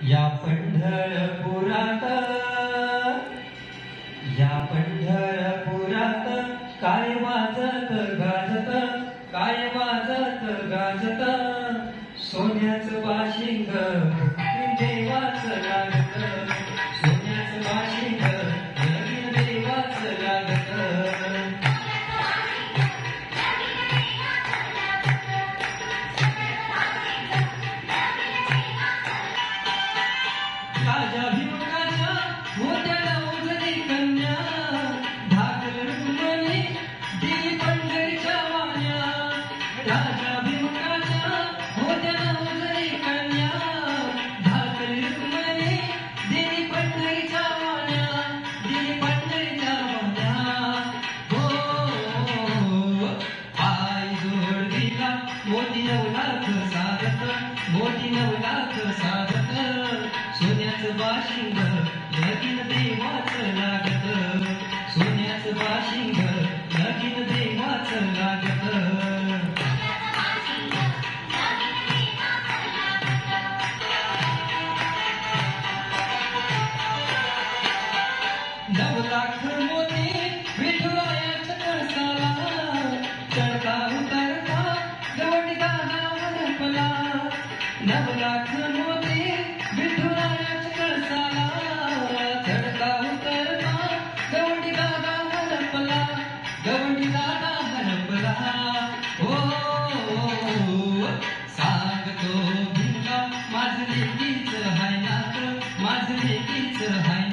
या पंढरपुरात काय वाजत गाजत सोन्याचं बाशिंग देवाचं लागत, सोन्याचं बाशिंग देवाचं लागत. राजा भीमकाच्या मोठ्याला उजळी कन्या धाकल रुक्मिणी दिली पंढरीच्या वाण्या. राजा भीमकाच्या मोठ्याला उजळी कन्या धाकल रुक्मिणी दिली पंढरीच्या वाण्या, दिली पंढरीच्या वाण्या. हो पाय जोड दिला मोठी 9 लाख साधत, मोठी 9 लाख साधत सोन्याचं बाशिंग लगीन देवाचं लागत, सोन्याचं बाशिंग लगीन देवाचं लागत. नऊ लाख मोती विठुरायाच्या कळसाला चढता उतरता गवंडी दादा हरपला. 9 लाख मोती विठुरायाच्या कळसाला चढता उतरता गवंडी दादा हरपला, गवंडी दादा हरपला. हो सांगतो भिंगा माझं लेकीचं हाय नात, माझं लेकीचं हाय